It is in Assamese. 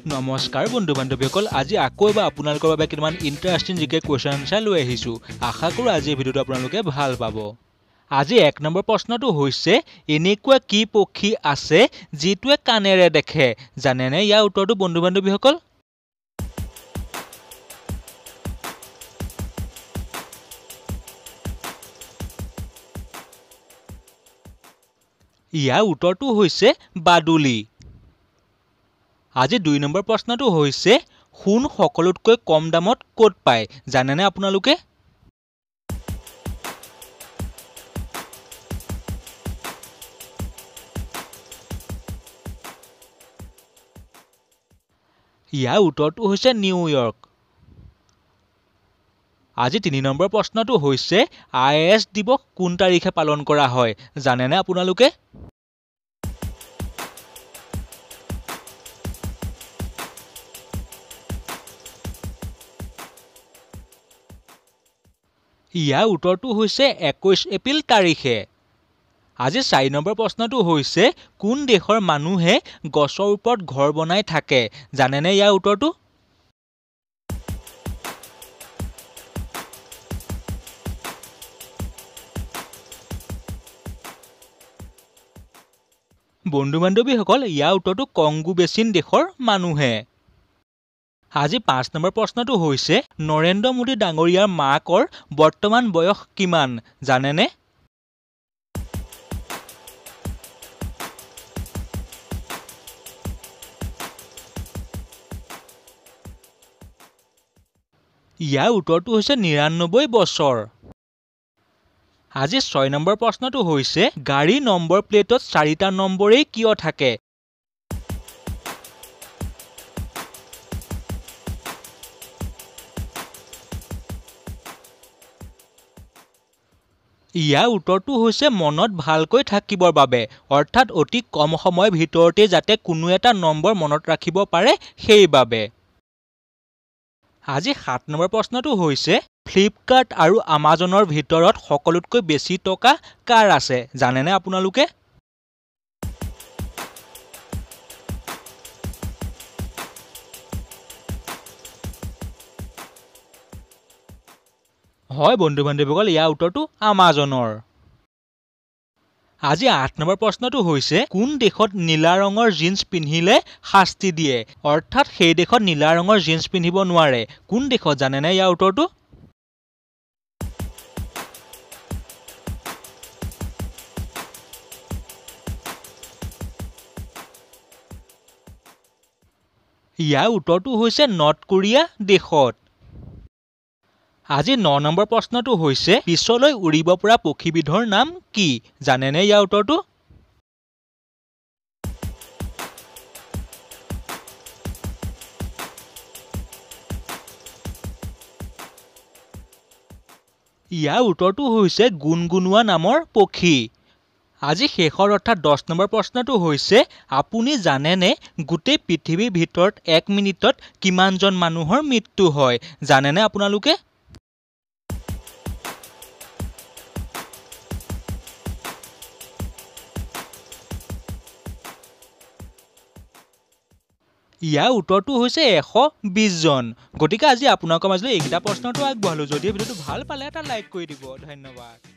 নমস্কাৰ বন্ধু বান্ধৱীসকল আজি আকৌ এবাৰ আপোনালোকৰ বাবে কিমান ইন্টাৰেষ্টিং জিকে কোৱেশ্চন আনসাৰ লৈ আহিছো আশা কৰো আজি এই ভিডিওটো আপোনালোকে ভাল পাব আজি এক নম্বৰ প্ৰশ্নটো হৈছে এনেকুৱা কি পক্ষী আছে যিটোৱে কানেৰে দেখে জানেনে ইয়াৰ উত্তৰটো বন্ধু বান্ধৱীসকল ইয়াৰ উত্তৰটো হৈছে বাদুলি আজি 2 নম্বৰ প্ৰশ্নটো হৈছে সোণ সকলোতকৈ কম দামত ক'ত পায় জানেনে আপোনালোকে ইয়াৰ উত্তৰটো হৈছে নিউয়ৰ্ক আজি 3 নম্বৰ প্ৰশ্নটো হৈছে আইএছ দিৱস কোন তাৰিখে পালন কৰা হয় জানেনে আপোনালোকে ইয়াৰ উত্তৰটো হৈছে 21 এপ্ৰিল তাৰিখে আজি 4 নম্বৰ প্ৰশ্নটো হৈছে কোন দেশৰ মানুহে গছৰ ওপৰত ঘৰ বনাই থাকে জানেনে ইয়াৰ উত্তৰটো বন্ধু বান্ধৱীসকল ইয়াৰ উত্তৰটো কংগো বেচিন দেশৰ মানুহে আজি 5 নম্বৰ প্ৰশ্নটো হৈছে নৰেন্দ্ৰ মোদী ডাঙৰীয়াৰ মাকৰ বৰ্তমান বয়স কিমান জানেনে ইয়াৰ উত্তৰটো হৈছে 99 বছৰ আজি 6 নম্বৰ প্ৰশ্নটো হৈছে গাড়ী নম্বৰ প্লেটত 4টা নম্বৰেই কিয় থাকে ইয়াৰ উত্তৰটো হৈছে মনত ভালকৈ থাকিবৰ বাবে অৰ্থাৎ অতি কম সময়ৰ ভিতৰতে যাতে কোনো এটা নম্বৰ মনত ৰাখিব পাৰে সেইবাবে আজি 7 নম্বৰ প্ৰশ্নটো হৈছে ফ্লিপকাৰ্ট আৰু আমাজনৰ ভিতৰত সকলোতকৈ বেছি টকা কাৰ আছে জানেনে আপোনালোকে হয় বন্ধু বান্ধৱীসকল ইয়াৰ উত্তৰটো আমাজনৰ আজি 8 নম্বৰ প্ৰশ্নটো হৈছে কোন দেশত নীলা ৰঙৰ জিন্স পিন্ধিলে শাস্তি দিয়ে অৰ্থাৎ সেই দেশত নীলা ৰঙৰ জিন্স পিন্ধিব নোৱাৰে কোন দেশত জানেনে ইয়াৰ উত্তৰটো ইয়াৰ উত্তৰটো হৈছে নৰ্থ কোৰিয়া দেশত আজি 9 নম্বৰ প্ৰশ্নটো হৈছে পিছলৈ উৰিব পৰা পক্ষীবিধৰ নাম কি জানেনে ইয়াৰ উত্তৰটো ইয়াৰ উত্তৰটো হৈছে গুণগুণোৱা নামৰ পক্ষী আজি শেষৰ অৰ্থাৎ 10 নম্বৰ প্ৰশ্নটো হৈছে আপুনি জানেনে গোটেই পৃথিৱীৰ ভিতৰত 1 মিনিটত কিমানজন মানুহৰ মৃত্যু হয় জানেনে আপোনালোকে ইয়াৰ উত্তৰটো হৈছে 120 জন গতিকে আজি আপোনালোকৰ মাজলৈ এইকেইটা প্ৰশ্নটো আগবঢ়ালো যদি ভিডিওটো ভাল পালে এটা লাইক কৰি দিব ধন্যবাদ